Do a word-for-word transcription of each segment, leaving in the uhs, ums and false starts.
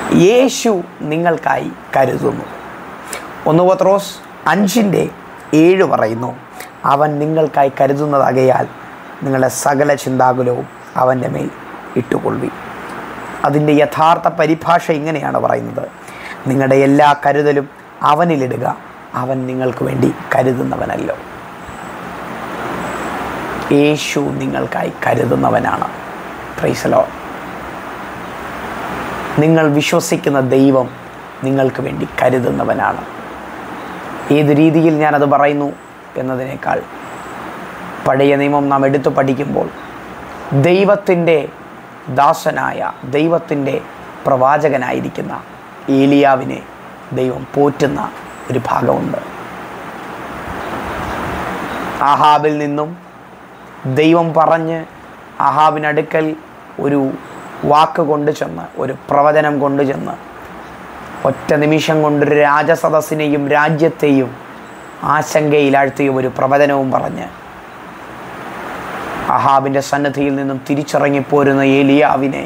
യേശു നിങ്ങൾക്കായി കരുതുന്നു. ഒന്ന് പത്രോസ് അഞ്ചിൻ്റെ ഏഴ് പറയുന്നു, അവൻ നിങ്ങൾക്കായി കരുതുന്നതാകയാൽ നിങ്ങളുടെ സകല ചിന്താകുലവും അവൻ്റെ മേൽ ഇട്ടുകൊള്ളി. അതിൻ്റെ യഥാർത്ഥ പരിഭാഷ ഇങ്ങനെയാണ് പറയുന്നത്, നിങ്ങളുടെ എല്ലാ കരുതലും അവനിലിടുക, അവൻ നിങ്ങൾക്ക് വേണ്ടി കരുതുന്നവനല്ലോ. യേശു നിങ്ങൾക്കായി കരുതുന്നവനാണ്. Price the Lord. നിങ്ങൾ വിശ്വസിക്കുന്ന ദൈവം നിങ്ങൾക്ക് വേണ്ടി കരുതുന്നവനാണ്. ഏത് രീതിയിൽ ഞാനത് പറയുന്നു എന്നതിനേക്കാൾ പഴയ നിയമം നാം എടുത്തു പഠിക്കുമ്പോൾ ദൈവത്തിൻ്റെ ദാസനായ, ദൈവത്തിൻ്റെ പ്രവാചകനായിരിക്കുന്ന ഏലിയാവിനെ ദൈവം പോറ്റുന്ന ഒരു ഭാഗമുണ്ട്. ആഹാബിൽ നിന്നും ദൈവം പറഞ്ഞ് ആഹാബിനടുക്കൽ ഒരു വാക്ക് കൊണ്ടു ചെന്ന്, ഒരു പ്രവചനം കൊണ്ടു ചെന്ന് ഒറ്റ നിമിഷം കൊണ്ടൊരു രാജസദസ്സിനെയും രാജ്യത്തെയും ആശങ്കയിലാഴ്ത്തിയ ഒരു പ്രവചനവും പറഞ്ഞ് ആഹാബിൻ്റെ സന്നിധിയിൽ നിന്നും തിരിച്ചിറങ്ങിപ്പോരുന്ന ഏലിയാവിനെ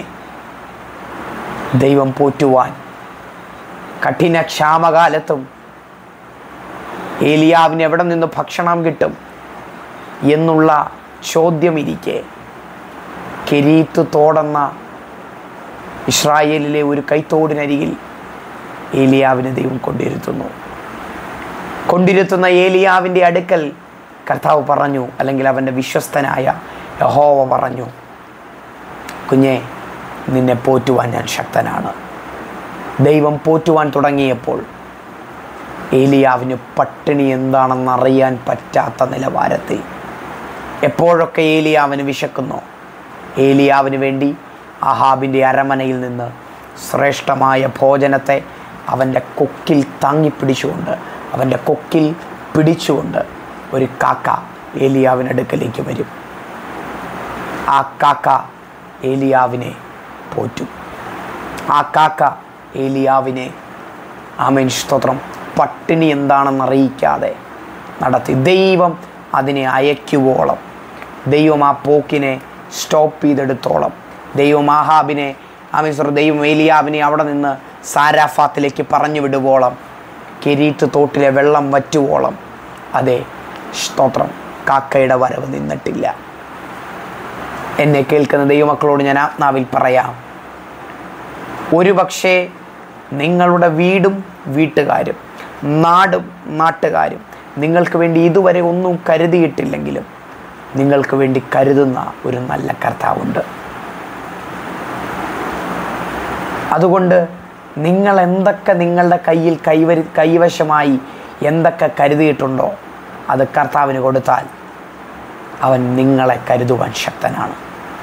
ദൈവം പോറ്റുവാൻ കഠിന ക്ഷാമകാലത്തും ഏലിയാവിന് എവിടെ നിന്ന് ഭക്ഷണം കിട്ടും എന്നുള്ള ചോദ്യമിരിക്കെ കെരീത്ത് തോടെന്ന ഇസ്രായേലിലെ ഒരു കൈത്തോടിനരികിൽ ഏലിയാവിനെ ദൈവം കൊണ്ടിരുത്തുന്നു. കൊണ്ടിരുത്തുന്ന ഏലിയാവിൻ്റെ അടുക്കൽ കർത്താവ് പറഞ്ഞു, അല്ലെങ്കിൽ അവൻ്റെ വിശ്വസ്തനായ യഹോവ പറഞ്ഞു, കുഞ്ഞെ, നിന്നെ പോറ്റുവാൻ ഞാൻ ശക്തനാണ്. ദൈവം പോറ്റുവാൻ തുടങ്ങിയപ്പോൾ ഏലിയാവിന് പട്ടിണി എന്താണെന്നറിയാൻ പറ്റാത്ത നിലവാരത്തിൽ എപ്പോഴൊക്കെ ഏലിയാവിന് വിശക്കുന്നു, ഏലിയാവിന് വേണ്ടി ആഹാബിൻ്റെ അരമനയിൽ നിന്ന് ശ്രേഷ്ഠമായ ഭോജനത്തെ അവൻ്റെ കൊക്കിൽ താങ്ങിപ്പിടിച്ചുകൊണ്ട്, അവൻ്റെ കൊക്കിൽ പിടിച്ചുകൊണ്ട് ഒരു കാക്ക ഏലിയാവിനടുക്കലേക്ക് വരും. ആ കാക്ക ഏലിയാവിനെ പോറ്റും. ആ കാക്ക ഏലിയാവിനെ, ആമേൻ സ്തോത്രം, പട്ടിണി എന്താണെന്നറിയിക്കാതെ നടത്തി. ദൈവം അതിനെ അയക്കുവോളം, ദൈവം ആ പോക്കിനെ സ്റ്റോപ്പ് ചെയ്തെടുത്തോളം, ദൈവം ആഹാബിനെ, ആമേൻ സ്തോത്രം, ദൈവം ഏലിയാവിനെ അവിടെ നിന്ന് സാരാഫാത്തിലേക്ക് പറഞ്ഞു വിടുവോളം, കെരീത്ത് തോട്ടിലെ വെള്ളം വറ്റുവോളം, അതെ സ്തോത്രം, കാക്കയുടെ വരവ് നിന്നിട്ടില്ല. എന്നെ കേൾക്കുന്ന ദൈവമക്കളോട് ഞാൻ ആത്മാവിൽ പറയാം, ഒരു പക്ഷേ നിങ്ങളുടെ വീടും വീട്ടുകാരും നാടും നാട്ടുകാരും നിങ്ങൾക്ക് വേണ്ടി ഇതുവരെ ഒന്നും കരുതിയിട്ടില്ലെങ്കിലും നിങ്ങൾക്ക് വേണ്ടി കരുതുന്ന ഒരു നല്ല കർത്താവുണ്ട്. അതുകൊണ്ട് നിങ്ങൾ എന്തൊക്കെ നിങ്ങളുടെ കയ്യിൽ കൈവരി കൈവശമായി എന്തൊക്കെ കരുതിയിട്ടുണ്ടോ അത് കർത്താവിന് കൊടുത്താൽ അവൻ നിങ്ങളെ കരുതുവാൻ ശക്തനാണ്.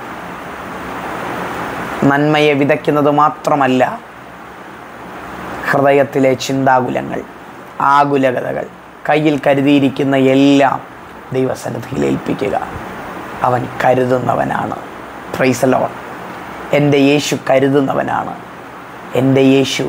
നന്മയെ വിതയ്ക്കുന്നത് മാത്രമല്ല, ഹൃദയത്തിലെ ചിന്താകുലങ്ങൾ, ആകുലതകൾ, കയ്യിൽ കരുതിയിരിക്കുന്ന എല്ലാം ദൈവസന്നിധിയിൽ ഏൽപ്പിക്കുക. അവൻ കരുതുന്നവനാണ്. Price the Lord. എൻ്റെ യേശു കരുതുന്നവനാണ്. എൻ്റെ യേശു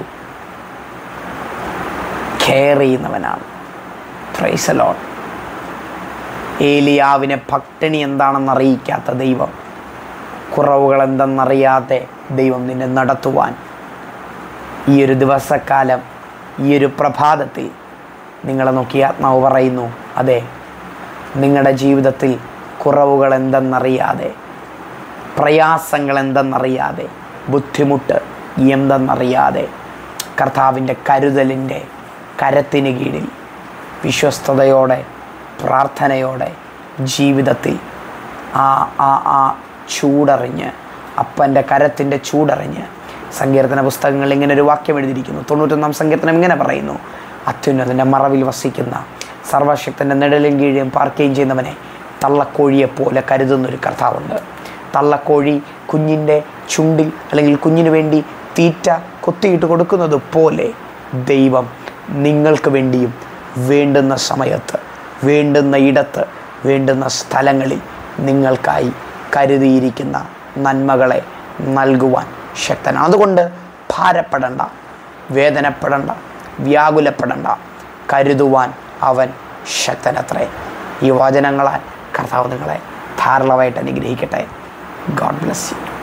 കെയർ ചെയ്യുന്നവനാണ്. Praise the lord. ഏലിയാവിനെ പട്ടിണി എന്താണെന്നറിയിക്കാത്ത ദൈവം, കുറവുകൾ എന്തെന്നറിയാതെ ദൈവം നിന്നെ നടത്തുവാൻ ഈ ഒരു ദിവസക്കാലം, ഈ ഒരു പ്രഭാതത്തിൽ നിങ്ങളെ നോക്കി ആത്മാവ് പറയുന്നു, അതെ, നിങ്ങളുടെ ജീവിതത്തിൽ കുറവുകൾ എന്തെന്നറിയാതെ, പ്രയാസങ്ങൾ എന്തെന്നറിയാതെ, ബുദ്ധിമുട്ട് എന്തെന്നറിയാതെ കർത്താവിൻ്റെ കരുതലിൻ്റെ കരത്തിന് കീഴിൽ വിശ്വസ്തയോടെ, പ്രാർത്ഥനയോടെ ജീവിതത്തിൽ ആ ആ ആ ചൂടറിഞ്ഞ്, അപ്പൻ്റെ കരത്തിൻ്റെ ചൂടറിഞ്ഞ്, സങ്കീർത്തന പുസ്തകങ്ങളിൽ ഇങ്ങനെ ഒരു വാക്യം എഴുതിയിരിക്കുന്നു. തൊണ്ണൂറ്റൊന്നാം സങ്കീർത്തനം ഇങ്ങനെ പറയുന്നു, അത്യുന്നതൻ്റെ മറവിൽ വസിക്കുന്ന സർവശക്തൻ്റെ നിഴലിൻ കീഴും പാർക്കുകയും ചെയ്യുന്നവനെ തള്ളക്കോഴിയെപ്പോലെ കരുതുന്നൊരു കർത്താവുണ്ട്. തള്ളക്കോഴി കുഞ്ഞിൻ്റെ ചുണ്ടിൽ അല്ലെങ്കിൽ കുഞ്ഞിന് വേണ്ടി തീറ്റ കൊത്തിയിട്ട് കൊടുക്കുന്നത് പോലെ ദൈവം നിങ്ങൾക്ക് വേണ്ടിയും വേണ്ടുന്ന സമയത്ത്, വേണ്ടുന്ന ഇടത്ത്, വേണ്ടുന്ന സ്ഥലങ്ങളിൽ നിങ്ങൾക്കായി കരുതിയിരിക്കുന്ന നന്മകളെ നൽകുവാൻ ശക്തനാണ്. അതുകൊണ്ട് ഭാരപ്പെടേണ്ട, വേദനപ്പെടേണ്ട, വ്യാകുലപ്പെടേണ്ട, കരുതുവാൻ അവൻ ശക്തനത്രേ. ഈ വചനങ്ങളാൽ കർത്താവ് നിങ്ങളെ ധാരാളമായിട്ട് അനുഗ്രഹിക്കട്ടെ. God bless U.